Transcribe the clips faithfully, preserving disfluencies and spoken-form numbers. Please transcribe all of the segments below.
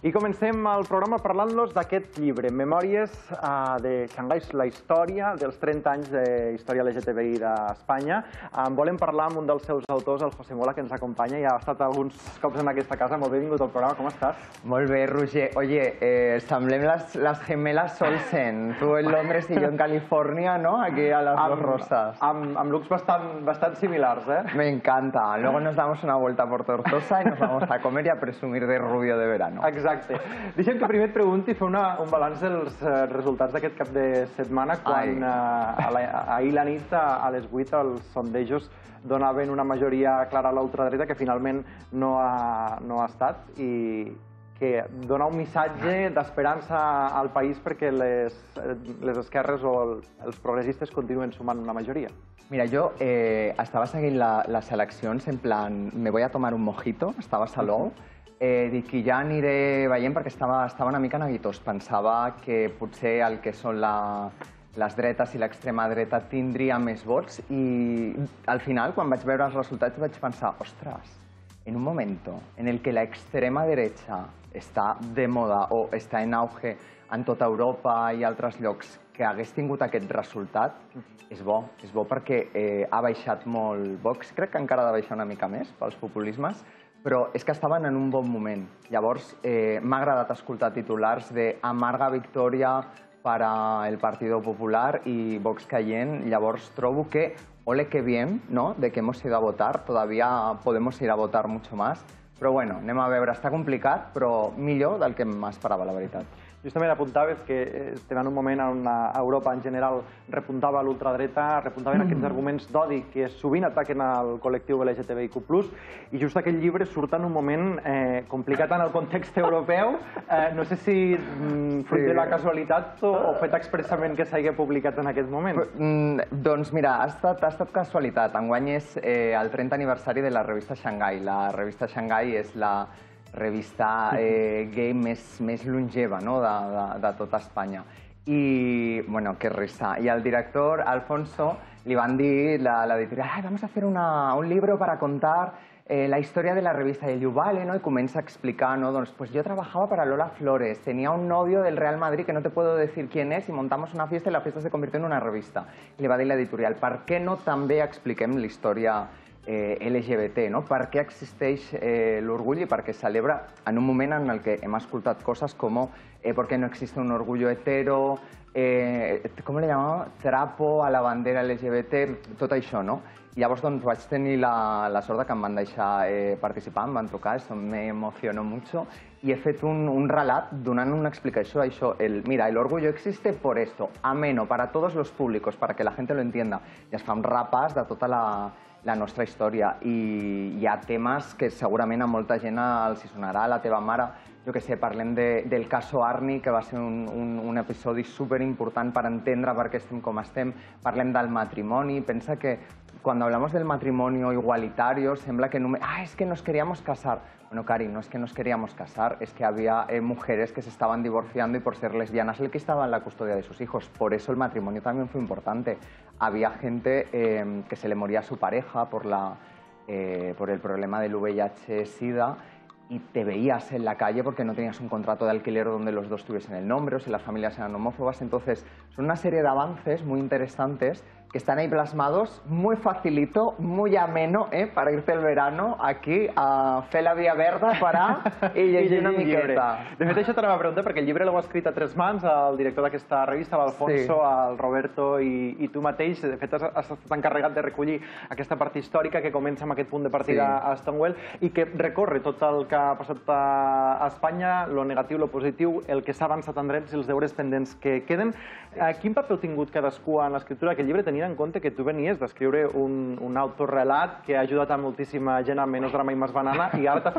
I comencem el programa parlant-los d'aquest llibre, Memòries de Xangai, la història dels trenta anys de història L G T B I d'Espanya. Volem parlar amb un dels seus autors, el José Mola, que ens acompanya i ha estat alguns cops en aquesta casa. Molt benvingut al programa, com estàs? Molt bé, Roger. Oye, eh, semblem les, les gemelas Olsen. Tu en Londres i jo en Califòrnia, ¿no? Aquí a las amb, dos rosas. Amb, amb looks bastant, bastant similars, eh? Me encanta. Luego nos damos una vuelta por Tortosa y nos vamos a comer y a presumir de rubio de verano. Exacte. Deixa'm que primer et pregunti i fer una, un balanç dels uh, resultats d'aquest cap de setmana, quan uh, la, ahir la nit a, a les vuit els sondejos donaven una majoria clara a l'ultradreta que finalment no ha, no ha estat, i que dona un missatge d'esperança al país perquè les, les esquerres o el, els progressistes continuen sumant una majoria. Mira, jo eh, estava seguint la, les eleccions en plan, me voy a tomar un mojito, estava a Salou, Eh, dic que ja aniré veient perquè estava, estava una mica neguitós. Pensava que potser el que són la, les dretes i l'extrema dreta tindria més vots i al final, quan vaig veure els resultats, vaig pensar, ostres, en un moment en el que la extrema derecha està de moda o està en auge en tota Europa i altres llocs, que hagués tingut aquest resultat, és bo. És bo perquè eh, ha baixat molt Vox. Crec que encara ha de baixar una mica més pels populismes, però és que estaven en un bon moment. Llavors, eh, m'ha agradat escoltar titulars de amarga victòria per al Partido Popular i Vox caient. Llavors, trobo que, ole que bien, ¿no?, de que hemos ido a votar, todavía podemos ir a votar mucho más, però bueno, anem a veure, està complicat, però millor del que m'esperava, la veritat. Justament apuntaves que estem en un moment on Europa en general repuntava l'ultradreta, repuntaven aquests arguments d'odi que sovint ataquen al col·lectiu L G T B I Q plus, i just aquest llibre surt en un moment eh, complicat en el context europeu. Eh, no sé si mm, fruit de la casualitat o, o fet expressament que s'hagi publicat en aquest moment. Mm, doncs mira, ha estat, ha estat casualitat. Enguany és eh, el trenta aniversari de la revista Xangai. La revista Xangai és la revista eh, gay més, més longeva, no?, de, de, de tota Espanya. I, bueno, que risa. I al director, Alfonso, li van dir, la, la editorial, ay, vamos a hacer una, un libro para contar eh, la historia de la revista. Y él diu, vale, ¿no? Y comienza a explicar, ¿no? Doncs, pues yo trabajaba para Lola Flores, tenía un novio del Real Madrid que no te puedo decir quién es, y montamos una fiesta y la fiesta se convirtió en una revista. I li va dir l'editorial, per què no també expliquem la història Eh, L G B T, no? Per què existeix eh, l'orgull i per què celebra en un moment en el que hem escoltat coses com eh, ¿por qué no existe un orgullo hetero? Eh, ¿Cómo le llamaba? Trapo a la bandera L G B T, tot això, no? I llavors doncs, vaig tenir la, la sort que em van deixar eh, participar, em van trucar, eso me emocionó mucho, i he fet un, un relat donant una explicació a això. El, mira, el orgullo existe por esto, ameno, para todos los públicos, para que la gente lo entienda. I es fa un repàs de tota la la nostra història, i hi ha temes que segurament a molta gent els hi sonarà. La teva mare, jo que sé, parlem de, del caso Arni, que va ser un, un, un episodi superimportant per entendre per què estem com estem. Parlem del matrimoni. Pensa que cuando hablamos del matrimonio igualitario sembla que no, ah, es que nos queríamos casar. Bueno, Cari, no es que nos queríamos casar, es que había eh, mujeres que se estaban divorciando y por ser lesbianas el que estaba en la custodia de sus hijos. Por eso el matrimonio también fue importante. Había gente eh, que se le moría a su pareja por, la, eh, por el problema del V I H SIDA, y te veías en la calle porque no tenías un contrato de alquiler donde los dos tuviesen el nombre, o si las familias eran homófobas. Entonces, son una serie de avances muy interesantes que están ahí plasmados, muy facilito, muy ameno, eh, para irte el verano aquí a fer la via verda, parar i llegir una miqueta. De fet, això t'anava a preguntar, perquè el llibre l'heu escrit a tres mans, el director d'aquesta revista, l'Alfonso, el Roberto i, i tu mateix. De fet, has, has estat encarregat de recollir aquesta part històrica que comença amb aquest punt de partida a Stonewall i que recorre tot el que ha passat a Espanya, lo negatiu, lo positiu, el que s'ha avançat en drets i els deures pendents que queden. Quin paper ha tingut cadascú en l'escriptura d'aquest llibre, tenint en compte que tu venies d'escriure un, un autorrelat que ha ajudat a moltíssima gent a Menos drama i més banana, i ara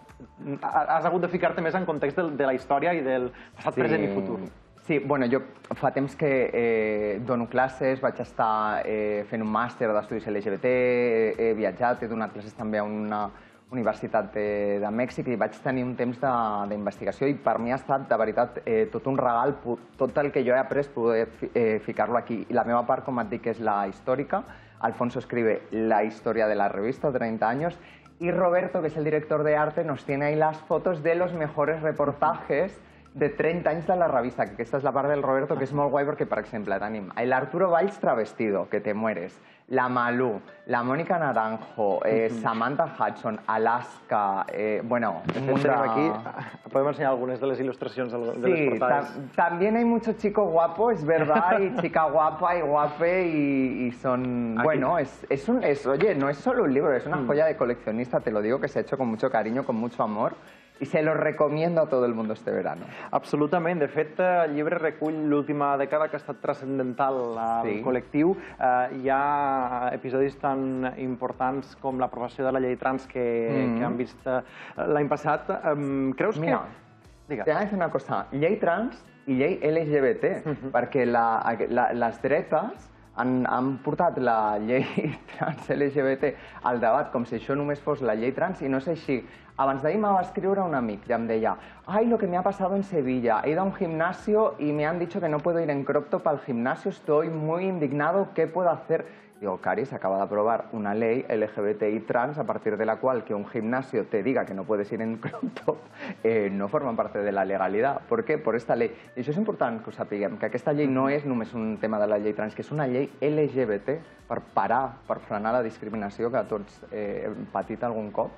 has hagut de ficar-te més en context de, de la història i del passat, sí, present i futur. Sí, bueno, jo fa temps que eh, dono classes, vaig estar eh, fent un màster d'estudis L G B T, he, he viatjat, he donat classes també a una Universitat de, de Mèxic, i vaig tenir un temps d'investigació, i per mi ha estat, de veritat, eh, tot un regal, tot el que jo he après, poder eh, ficar-lo aquí. I la meva part, com et dic, és la històrica. Alfonso escribe la història de la revista, treinta anys, Y Roberto, que es el director de arte, nos tiene ahí las fotos de los mejores reportajes de trenta anys de la revista, que aquesta és la part del Roberto, que és molt guai perquè, per exemple, tenim l'Arturo Valls travestido, que te mueres, la Malú, la Mònica Naranjo, eh, Samantha Hudson, Alaska, eh, bueno... De fet, tenim aquí, podem ensenyar algunes de les il·lustracions de les portades. Sí, también hay mucho chico guapo, es verdad, y chica guapa y guape, y, y son... Aquí. Bueno, es, es un... Es, oye, no es solo un libro, es una mm. joya de coleccionista, te lo digo, que se ha hecho con mucho cariño, con mucho amor. I se lo recomiendo a todo el mundo este verano. Absolutament. De fet, el llibre recull l'última dècada que ha estat transcendental al sí. col·lectiu. Eh, hi ha episodis tan importants com l'aprovació de la llei trans que, mm. que han vist eh, l'any passat. Um, creus Mira, que... Mira, t'he de dir una cosa. Llei trans i llei L G B T, mm-hmm. perquè la, la, les dretes han, han portat la llei trans L G B T al debat com si això només fos la llei trans, i no és així. Abans d'ahir me va escriure un amic y me decía, ay, lo que me ha pasado en Sevilla, he ido a un gimnasio y me han dicho que no puedo ir en crop top al gimnasio, estoy muy indignado, ¿qué puedo hacer? Digo, Cari, se acaba de aprobar una ley L G B T I trans a partir de la cual que un gimnasio te diga que no puedes ir en crop top eh, no forman parte de la legalidad. ¿Por qué? Por esta ley. I això és important que ho sapiguem, que aquesta llei no és només un tema de la llei trans, que és una llei L G B T per parar, per frenar la discriminació que tots eh, hem patit algun cop.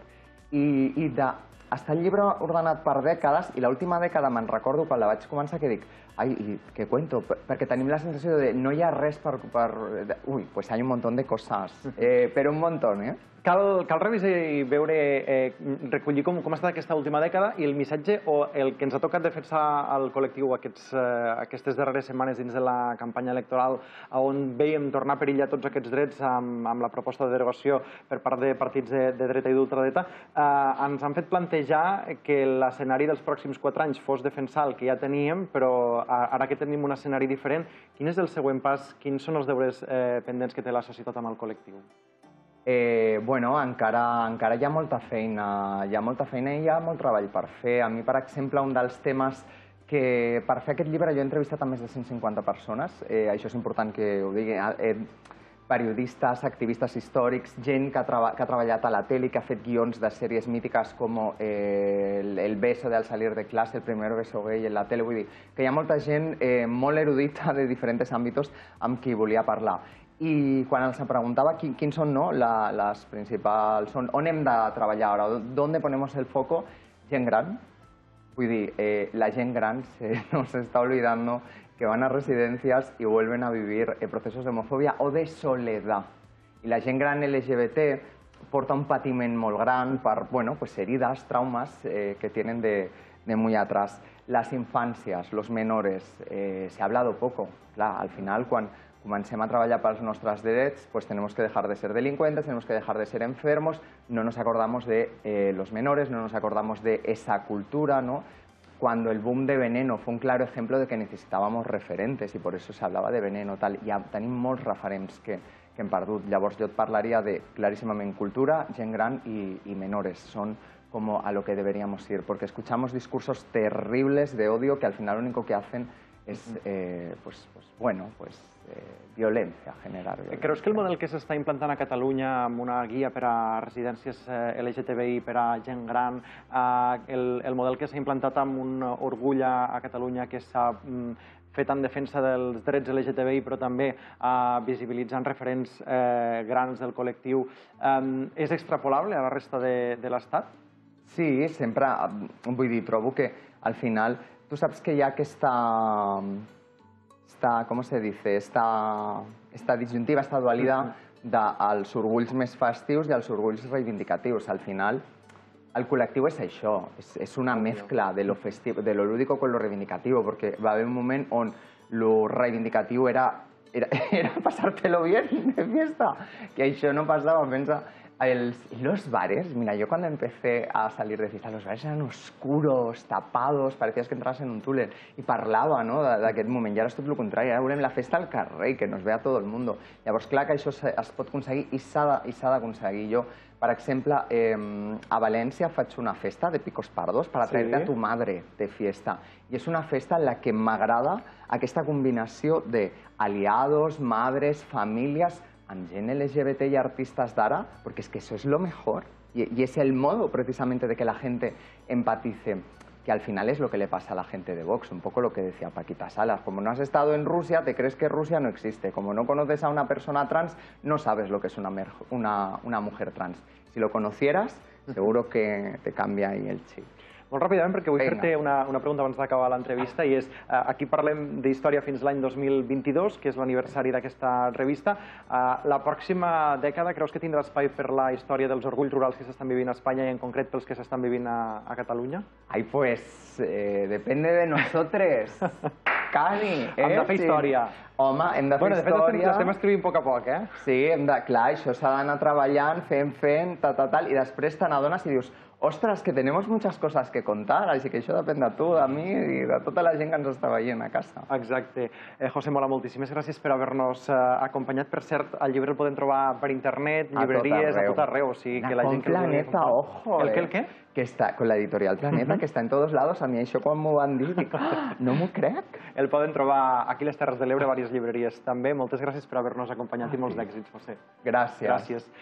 I, i de, està el llibre ordenat per dècades, i l'última dècada me'n recordo quan la vaig començar que dic, ai, què cuento? Perquè tenim la sensació de no hi ha res per... per ui, pues hay un montón de cosas, eh, però un montón, eh? Cal, cal revisar i veure, eh, recollir com, com ha estat aquesta última dècada i el missatge o el que ens ha tocat defensar al col·lectiu aquests, eh, aquestes darreres setmanes dins de la campanya electoral, on veiem tornar a perillar tots aquests drets amb, amb la proposta de derogació per part de partits de, de dreta i d'ultradreta, eh, ens han fet plantejar que l'escenari dels pròxims quatre anys fos defensar el que ja teníem, però ara que tenim un escenari diferent, quin és el següent pas? Quins són els deures eh, pendents que té la societat amb el col·lectiu? Eh, bueno, encara, encara hi ha molta feina, hi ha molta feina i hi ha molt treball per fer. A mi, per exemple, un dels temes que per fer aquest llibre jo he entrevistat a més de cent cinquanta persones, eh, això és important que ho digui, eh, periodistes, activistes històrics, gent que ha, que ha treballat a la tele, que ha fet guions de sèries mítiques com eh, el, el beso de Al salir de clase, el primer beso gay en la tele, vull dir que hi ha molta gent eh, molt erudita de diferents àmbits amb qui volia parlar. I quan els preguntava quins quin són no, la, les principals... On, on hem de treballar ara? ¿Dónde ponemos el foco? Gent gran. Vull dir, eh, la gent gran se nos está olvidando que van a residencias y vuelven a vivir eh, procesos de homofobia o de soledad. I la gent gran L G B T porta un patiment molt gran per, bueno, pues heridas, traumas eh, que tienen de, de muy atrás. Las infancias, los menores, eh, se ha hablado poco. Clar, al final, quan comencem a treballar pels nostres drets, pues tenemos que dejar de ser delincuentes, tenemos que dejar de ser enfermos, no nos acordamos de eh, los menores, no nos acordamos de esa cultura, ¿no? Cuando el boom de Veneno fue un claro ejemplo de que necesitábamos referentes y por eso se hablaba de Veneno, tal. Ja tenim molts referents que, que hem perdut. Llavors jo et parlaria de, claríssimament, cultura, gent gran i, i menores. Són como a lo que deberíamos ir, porque escuchamos discursos terribles de odio que al final lo único que hacen es, eh, pues, pues, bueno, pues eh, violencia, generar violencia. Creus que el model que s'està implantant a Catalunya amb una guia per a residències L G T B I, per a gent gran, eh, el, el model que s'ha implantat amb un orgull a, a Catalunya que s'ha mm, fet en defensa dels drets L G T B I, però també eh, visibilitzant referents eh, grans del col·lectiu, eh, és extrapolable a la resta de, de l'Estat? Sí, sempre, vull dir, trobo que al final, tu saps que hi ha aquesta, esta, ¿cómo se dice? Esta, esta disyuntiva, esta dualitat dels orgulls més festius i els orgulls reivindicatius. Al final, el col·lectiu és això, és, és una mezcla de lo, festivo, de lo lúdico con lo reivindicativo, perquè va haver un moment on lo reivindicatiu era, era, era pasártelo bien de fiesta, que això no passava, pensa. El, los bares, mira, yo cuando empecé a salir de fiesta, los bares eran oscuros, tapados, parecías que entrabas en un túnel, y parlava, no?, d'aquest moment. I ara és tot el contrari, ara volem la festa al carrer, que nos vea tot el món. Llavors, clar que això es pot aconseguir i s'ha d'aconseguir. Jo, per exemple, eh, a València faig una festa de picos pardos per atraer-te a tu madre de fiesta. I és una festa en la que m'agrada aquesta combinació de aliados, madres, famílies, amb gent L G B T i artistes d'ara, perquè és que això és lo mejor. y, y es el modo precisamente de que la gente empatice, que al final es lo que le pasa a la gente de Vox, un poco lo que decía Paquita Salas. Como no has estado en Rusia, te crees que Rusia no existe. Como no conoces a una persona trans, no sabes lo que es una, una, una mujer trans. Si lo conocieras, seguro que te cambia ahí el chip. Molt ràpidament, perquè vull fer-te una, una pregunta abans d'acabar l'entrevista, i és, eh, aquí parlem d'història fins l'any dos mil vint-i-dos, que és l'aniversari d'aquesta revista. Eh, la pròxima dècada creus que tindrà espai per la història dels orgulls rurals que s'estan vivint a Espanya i en concret pels que s'estan vivint a, a Catalunya? Ai, pues, eh, depende de nosotros. Cani, eh? Hem de fer història. Home, hem de fer bueno, de fet, història. l'estem escrivint a poc a poc, eh? Sí, hem de... clar, això s'ha d'anar treballant, fent, fent, tal, tal, tal, i després te n'adones i dius, ostres, que tenemos muchas cosas que contar, així que això depèn de tu, de mi i de tota la gent que ens està veient a casa. Exacte. Eh, José Mola, moltíssimes gràcies per haver-nos eh, acompanyat. Per cert, el llibre el podem trobar per internet, llibreries, a tot arreu. O sigui, que la gent que Planeta, ojo. El què, el què? Que està, con la editorial Planeta, que està en tots lados. A mi això quan m'ho van dir, dic, ah, no m'ho crec. El poden trobar aquí a les Terres de l'Ebre, diverses llibreries també. Moltes gràcies per haver-nos acompanyat i molts d'èxits, José. Gràcies. Gràcies.